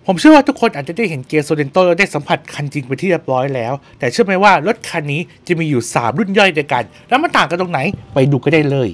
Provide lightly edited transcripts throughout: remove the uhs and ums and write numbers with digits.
ผมเชื่อว่าทุกคนอาจจะได้เห็นเกียร์โซเดนโตและได้สัมผัสคันจริงไปที่เรียบร้อยแล้วแต่เชื่อไหมว่ารถคันนี้จะมีอยู่3รุ่นย่อยด้วยกันแล้วมันต่างกันตรงไหนไปดูกันได้เลย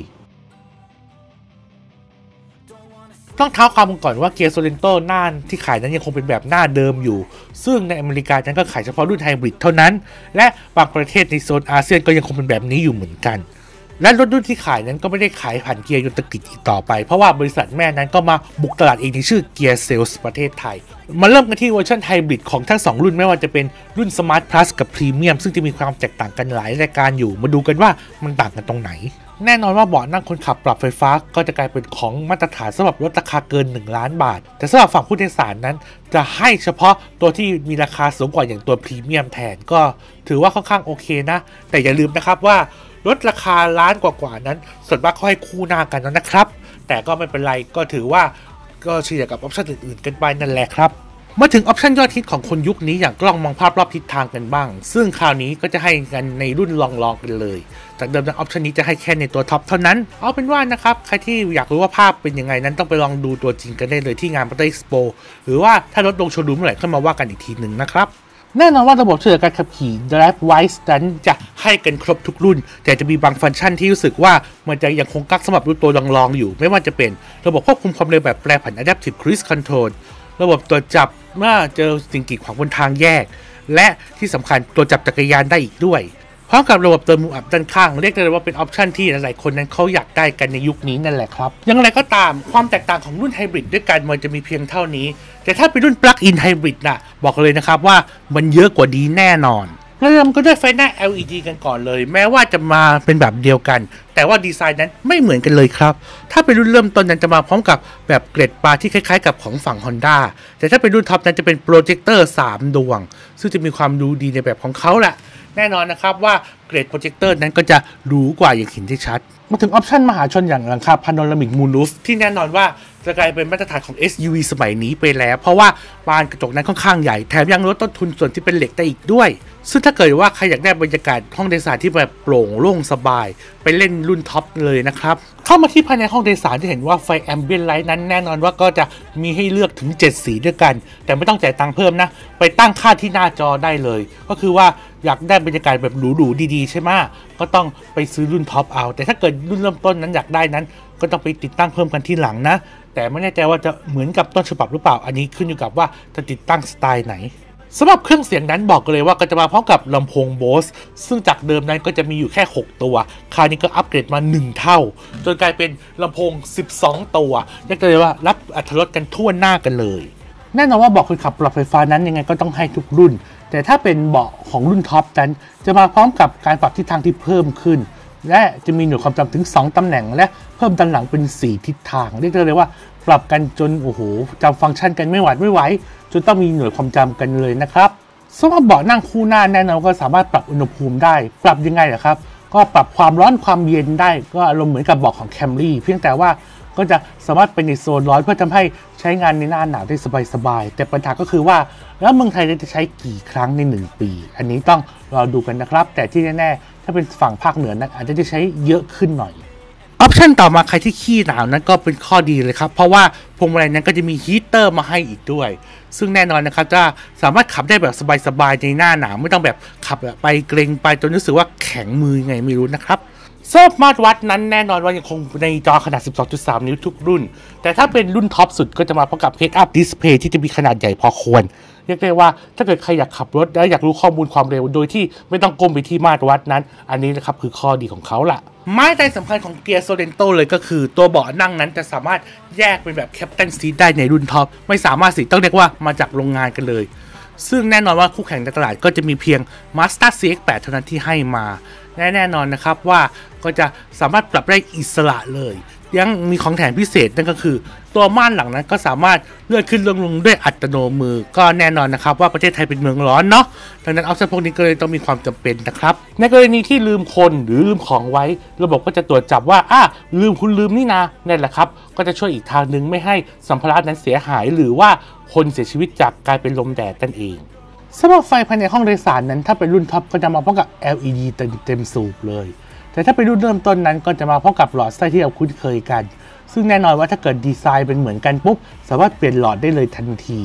ต้องเท้าความก่อนว่าเกียร์โซเดนโตหน้าที่ขายนั้นยังคงเป็นแบบหน้าเดิมอยู่ซึ่งในอเมริกานั้นก็ขายเฉพาะรุ่นไฮบริดเท่านั้นและบางประเทศในโซนอาเซียนก็ยังคงเป็นแบบนี้อยู่เหมือนกันและรถรุ่นที่ขายนั้นก็ไม่ได้ขายผ่านเกียร์ยนตกิจอีกต่อไปเพราะว่าบริษัทแม่นั้นก็มาบุกตลาดเองในชื่อเกียร์เซลส์ประเทศไทยมาเริ่มกันที่เวอร์ชันไฮบริดของทั้ง2รุ่นไม่ว่าจะเป็นรุ่น Smart Plus กับ Premium ซึ่งจะมีความแตกต่างกันหลายรายการอยู่มาดูกันว่ามันต่างกันตรงไหนแน่นอนว่าเบาะนั่งคนขับปรับไฟฟ้าก็จะกลายเป็นของมาตรฐานสำหรับรถราคาเกิน1 ล้านบาทแต่สำหรับฝั่งผู้โดยสารนั้นจะให้เฉพาะตัวที่มีราคาสูงกว่าอย่างตัว Premium แทนก็ถือว่าค่อนข้างโอเคนะแต่อย่าลืมนะครับว่ารถราคาล้านกว่านั้นส่วนมากเขาให้คู่หน้ากันนะครับแต่ก็ไม่เป็นไรก็ถือว่าก็เฉลี่ยกับออปชั่นอื่นๆกันไปนั่นแหละครับมาถึงออปชั่นยอดฮิตของคนยุคนี้อย่างกล้องมองภาพรอบทิศทางกันบ้างซึ่งคราวนี้ก็จะให้กันในรุ่นลองกันเลยจากเดิมนั้นออปชั่นนี้จะให้แค่ในตัวท็อปเท่านั้นเอาเป็นว่านะครับใครที่อยากรู้ว่าภาพเป็นยังไงนั้นต้องไปลองดูตัวจริงกันได้เลยที่งาน Motor Expo หรือว่าถ้ารถลงโชว์รูมเมื่อไหร่ค่อยมาว่ากันอีกทีหนึ่งนะครับแน่นอนว่าระบบช่วยเหลือการขับขี่ DriveWise นั้นจะให้กันครบทุกรุ่นแต่จะมีบางฟังก์ชันที่รู้สึกว่ามันจะยังคงกักสำหรับรุ่นตัวลองอยู่ไม่ว่าจะเป็นระบบควบคุมความเร็วแบบแปรผัน Adaptive Cruise Control ระบบตรวจจับเมื่อเจอสิ่งกีดขวางบนทางแยกและที่สำคัญตรวจจับจักรยานได้อีกด้วยพร้อมกับระบบเติมมุมอับด้านข้างเรียกได้เลยว่าเป็นออปชันที่หลายๆคนนั้นเขาอยากได้กันในยุคนี้นั่นแหละครับอย่างไรก็ตามความแตกต่างของรุ่นไฮบริดด้วยกันมันจะมีเพียงเท่านี้แต่ถ้าเป็นรุ่นปลั๊กอินไฮบริดน่ะบอกเลยนะครับว่ามันเยอะกว่าดีแน่นอนเริ่มก็ด้วยไฟหน้า LED กันก่อนเลยแม้ว่าจะมาเป็นแบบเดียวกันแต่ว่าดีไซน์นั้นไม่เหมือนกันเลยครับถ้าเป็นรุ่นเริ่มต้นนั้นจะมาพร้อมกับแบบเกล็ดปลาที่คล้ายๆกับของฝั่ง Honda แต่ถ้าเป็นรุ่นท็อปนั้นจะเป็นโปรเจคเตอร์3 ดวงซึ่งจะมีความดูดีในแบบของเขาแหละแน่นอนนะครับว่าเกรดโปรเจคเตอร์นั้นก็จะหรูกว่าอย่างเห็นได้ชัดมาถึงออปชันมหาชนอย่างหลังคาพาโนรามิกมูนรูฟที่แน่นอนว่าจะกลายเป็นมาตรฐานของ SUV สมัยนี้ไปแล้วเพราะว่าบานกระจกนั้นค่อนข้างใหญ่แถมยังลดต้นทุนส่วนที่เป็นเหล็กได้อีกด้วยซึ่งถ้าเกิดว่าใครอยากได้บรรยากาศห้องโดยสารที่แบบโปร่งโล่งสบายไปเล่นรุ่นท็อปเลยนะครับเข้ามาที่ภายในห้องโดยสารที่เห็นว่าไฟแอมเบียนไลท์นั้นแน่นอนว่าก็จะมีให้เลือกถึง7 สีด้วยกันแต่ไม่ต้องจ่ายตังค์เพิ่มนะไปตั้งค่าที่หน้าจอได้เลยก็คือว่าอยากได้บรรยากาศแบบหรูๆดีๆใช่ไหมก็ต้องไปซื้อรุ่นท็อปเอาแต่ถ้าเกิดรุ่นเริ่มต้นนั้นอยากได้นั้นก็ต้องไปติดตั้งเพิ่มกันที่หลังนะแต่ไม่แน่ใจว่าจะเหมือนกับต้นฉบับหรือเปล่าอันนี้ขึ้นอยู่กับว่าจะติดตั้งสไตล์ไหนสำหรับเครื่องเสียงนั้นบอกเลยว่าก็จะมาพร้อมกับลำโพง Bose ซึ่งจากเดิมนั้นก็จะมีอยู่แค่6 ตัวคราวนี้ก็อัปเกรดมา1 เท่าจนกลายเป็นลำโพง12 ตัวเรียกได้เลยว่ารับอรรถรสกันทั่วหน้ากันเลยแน่นอนว่าเบาะคนขับปรับไฟฟ้านั้นยังไงก็ต้องให้ทุกรุ่นแต่ถ้าเป็นเบาะของรุ่นท็อปนั้นจะมาพร้อมกับการปรับทิศทางที่เพิ่มขึ้นและจะมีหน่วยความจำถึง2 ตำแหน่งและเพิ่มด้านหลังเป็น4 ทิศทางเรียกได้เลยว่าปรับกันจนโอ้โหจำฟังก์ชันกันไม่ไหวจนต้องมีหน่วยความจำกันเลยนะครับสำหรับเบาะนั่งคู่หน้าแน่นอนก็สามารถปรับอุณหภูมิได้ปรับยังไงล่ะครับก็ปรับความร้อนความเย็นได้ก็อารมณ์เหมือนกับเบาะของ Camry เพียงแต่ว่าก็จะสามารถเป็นในโซนร้อนเพื่อทำให้ใช้งานในหน้าหนาวได้สบายๆแต่ปัญหาก็คือว่าแล้วเมืองไทยจะใช้กี่ครั้งใน1 ปีอันนี้ต้องรอดูกันนะครับแต่ที่แน่ๆถ้าเป็นฝั่งภาคเหนือนั้นอาจจะใช้เยอะขึ้นหน่อยออปชันต่อมาใครที่ขี้หนาวนั้นก็เป็นข้อดีเลยครับเพราะว่าพวงมาลัยนั้นก็จะมีฮีตเตอร์มาให้อีกด้วยซึ่งแน่นอนนะครับจะสามารถขับได้แบบสบายๆในหน้าหนาวไม่ต้องแบบขับไปเกรงไปจนรู้สึกว่าแข็งมือไงไม่รู้นะครับสำหรับมาตรวัดนั้นแน่นอนว่ายังคงในจอขนาด 12.3 นิ้วทุกรุ่นแต่ถ้าเป็นรุ่นท็อปสุดก็จะมาพร้อมกับ Head Up Display ที่จะมีขนาดใหญ่พอควรเรียกได้ว่าถ้าเกิดใครอยากขับรถและอยากรู้ข้อมูลความเร็วโดยที่ไม่ต้องก้มไปที่มาตรวัดนั้นอันนี้นะครับคือข้อดีของเขาล่ะไม้ใจสำคัญของเกียร์โซเดนโตเลยก็คือตัวเบาะนั่งนั้นจะสามารถแยกเป็นแบบแคปตันซีทได้ในรุ่นท็อปไม่สามารถสิต้องเรียกว่ามาจากโรงงานกันเลยซึ่งแน่นอนว่าคู่แข่งในตลาดก็จะมีเพียง Mazda CX-8 เท่านั้นที่ให้มาแน่นอนนะครับว่าก็จะสามารถปรับได้อิสระเลยยังมีของแถมพิเศษนั่นก็คือตัวม่านหลังนั้นก็สามารถเลื่อนขึ้นลงด้วยอัตโนมือก็แน่นอนนะครับว่าประเทศไทยเป็นเมืองร้อนเนาะดังนั้นออปชั่นพวกนี้ก็เลยต้องมีความจำเป็นนะครับในกรณีที่ลืมคนหรือลืมของไว้ระบบก็จะตรวจจับว่าลืมนี่นะนั่นแหละครับก็จะช่วยอีกทางนึงไม่ให้สัมภาระนั้นเสียหายหรือว่าคนเสียชีวิตจากการเป็นลมแดดนั่นเองสำหรับไฟภายในห้องโดยสารนั้นถ้าเป็นรุ่นท็อปก็จะมาพร้อมกับ LED เต็มสูบเลยแต่ถ้าเป็นรุ่นเริ่มต้นนั้นก็จะมาพร้อมกับหลอดไส้ที่เราคุ้นเคยกันซึ่งแน่นอนว่าถ้าเกิดดีไซน์เป็นเหมือนกันปุ๊บสามารถเปลี่ยนหลอดได้เลยทันที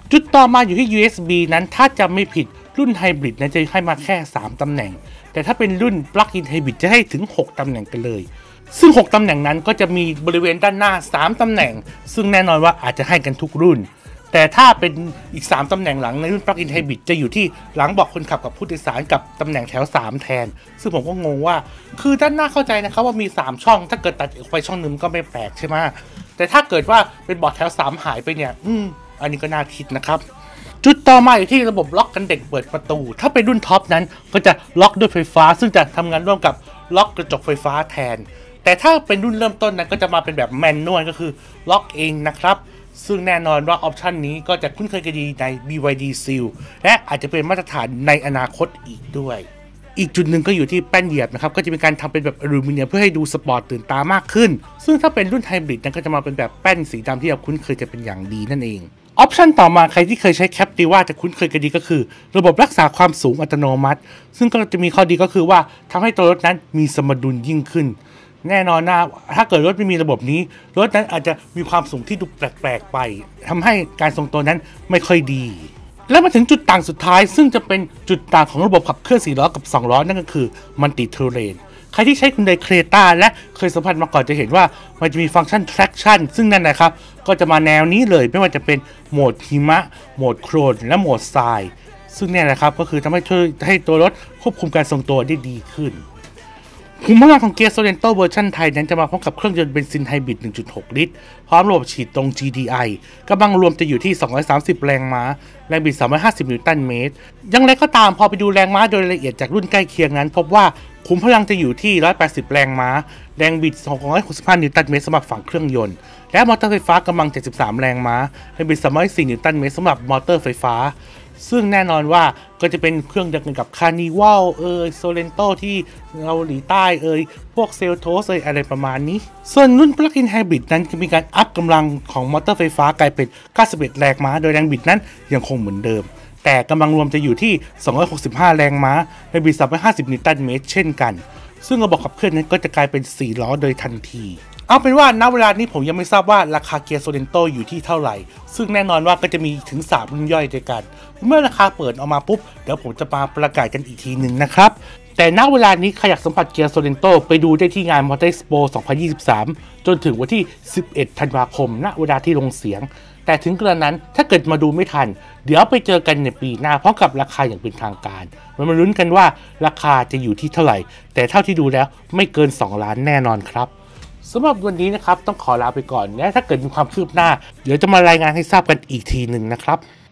จุดต่อมาอยู่ที่ USB นั้นถ้าจำไม่ผิดรุ่นไฮบริดนั้นจะให้มาแค่3ตำแหน่งแต่ถ้าเป็นรุ่น Plug-in Hybrid จะให้ถึง6ตำแหน่งกันเลยซึ่ง6ตำแหน่งนั้นก็จะมีบริเวณด้านหน้า3ตำแหน่งซึ่งแน่นอนว่าอาจจะให้กันทุกรุ่นแต่ถ้าเป็นอีก3ตำแหน่งหลังในรุ่น Plug-in Hybrid จะอยู่ที่หลังเบาะคนขับกับผู้โดยสารกับตำแหน่งแถว3แทนซึ่งผมก็งงว่าคือด้านหน้าเข้าใจนะครับว่ามี3ช่องถ้าเกิดตัดออกไปช่องนึงก็ไม่แปลกใช่ไหมแต่ถ้าเกิดว่าเป็นเบาะแถว3หายไปเนี่ยอันนี้ก็น่าคิดนะครับจุดต่อมาอยู่ที่ระบบล็อกกันเด็กเปิดประตูถ้าเป็นรุ่นท็อปนั้นก็จะล็อกด้วยไฟฟ้าซึ่งจะทำงานร่วมกับล็อกกระจกไฟฟ้าแทนแต่ถ้าเป็นรุ่นเริ่มต้นนั้นก็จะมาเป็นแบบแมนนวลก็คือล็อกเองนะครับซึ่งแน่นอนว่าออปชันนี้ก็จะคุ้นเคยกันดีใน BYD Seal และอาจจะเป็นมาตรฐานในอนาคตอีกด้วยอีกจุดหนึ่งก็อยู่ที่แป้นเหยียบนะครับก็จะเป็นการทำเป็นแบบอลูมิเนียมเพื่อให้ดูสปอร์ตตื่นตามากขึ้นซึ่งถ้าเป็นรุ่นไฮบริดนั้นก็จะมาเป็นแบบแป้นสีดำที่เราคุ้นเคยจะเป็นอย่างดีนั่นเองออปชันต่อมาใครที่เคยใช้ Captiva จะคุ้นเคยกันดีก็คือระบบรักษาความสูงอัตโนมัติซึ่งก็จะมีข้อดีก็คือว่าทำให้ตัวรถนั้นมีสมดุลยิ่งขึ้นแน่นอนนะถ้าเกิดรถไม่มีระบบนี้รถนั้นอาจจะมีความสูงที่ดูแปลกๆไปทำให้การทรงตัวนั้นไม่ค่อยดีและมาถึงจุดต่างสุดท้ายซึ่งจะเป็นจุดต่างของระบบขับเคลื่อน4ล้อกับ2ล้อนั่นก็คือ Multi Terrain ใครที่ใช้คุณไดเครต้าและเคยสัมผัสมาก่อนจะเห็นว่ามันจะมีฟังก์ชัน traction ซึ่งนั่นนะครับก็จะมาแนวนี้เลยไม่ว่าจะเป็นโหมดหิมะโหมดโคลนและโหมดทรายซึ่งเนี่ยนะครับก็คือทำให้ช่วยให้ตัวรถควบคุมการทรงตัวได้ดีขึ้นขุมพลังของเกียร์ Sorento เวอร์ชันไทยนั้นจะมาพร้อมกับเครื่องยนต์เบนซินไฮบริด 1.6 ลิตรพร้อมระบบฉีดตรง GDI กำลังรวมจะอยู่ที่230แรงม้าแรงบิด350นิวตันเมตรยังไงก็ตามพอไปดูแรงม้าโดยละเอียดจากรุ่นใกล้เคียงนั้นพบว่าขุมพลังจะอยู่ที่180แรงม้าแรงบิด265นิวตันเมตรสำหรับฝั่งเครื่องยนต์และมอเตอร์ไฟฟ้ากำลัง73แรงม้าแรงบิด304นิวตันเมตรสำหรับมอเตอร์ไฟฟ้าซึ่งแน่นอนว่าก็จะเป็นเครื่องเดียวกันกับ Carnival Sorento ที่เกาหลีใต้พวก Seltos อะไรประมาณนี้ส่วนรุ่น Plug-in Hybrid นั้นจะมีการอัพกำลังของมอเตอร์ไฟฟ้ากลายเป็น91แรงม้าโดยแรงบิดนั้นยังคงเหมือนเดิมแต่กำลังรวมจะอยู่ที่265แรงม้าแรงบิด350นิวตันเมตรเช่นกันซึ่งระบบขับเคลื่อนนั้นก็จะกลายเป็น4ล้อโดยทันทีเอาเป็นว่าณเวลานี้ผมยังไม่ทราบว่าราคาเกียร์ Sorento อยู่ที่เท่าไหร่ซึ่งแน่นอนว่าก็จะมีถึง3รุ่นย่อยด้วยกันเมื่อราคาเปิดออกมาปุ๊บเดี๋ยวผมจะมาประกาศกันอีกทีหนึ่งนะครับแต่ณเวลานี้ใครอยากสัมผัสเกียร์ Sorento ไปดูได้ที่งาน Motor Expo 2023 จนถึงวันที่11ธันวาคมณเวลาที่ลงเสียงแต่ถึงกระนั้นถ้าเกิดมาดูไม่ทันเดี๋ยวไปเจอกันในปีหน้าพร้อมกับราคาอย่างเป็นทางการมาลุ้นกันว่าราคาจะอยู่ที่เท่าไหร่แต่เท่าที่ดูแล้วไม่เกิน2ล้านแน่นอนครับสำหรับวันนี้นะครับต้องขอลาไปก่อนและถ้าเกิดมีความคืบหน้าเดี๋ยวจะมารายงานให้ทราบกันอีกทีหนึ่งนะครับ